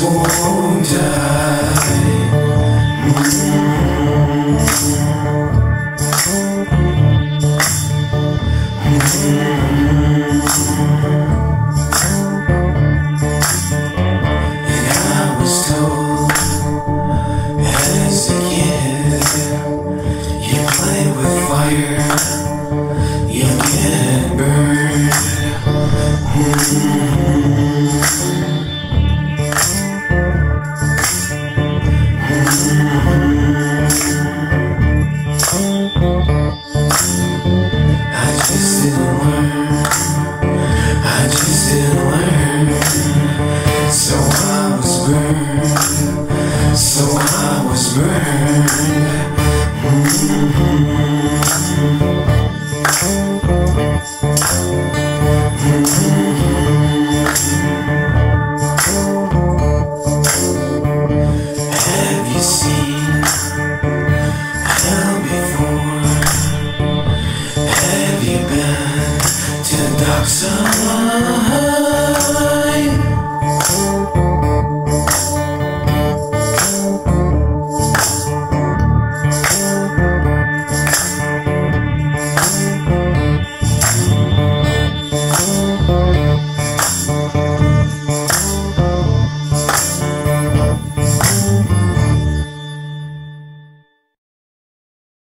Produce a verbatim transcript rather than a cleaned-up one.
won't die. Mm-hmm. And I was told as a kid, you play with fire, you get burned. Mm-hmm. I just didn't learn, I just didn't learn. So I was burned, so I was burned. Mm-hmm. Have you seen hell before? Have you been to the dark side?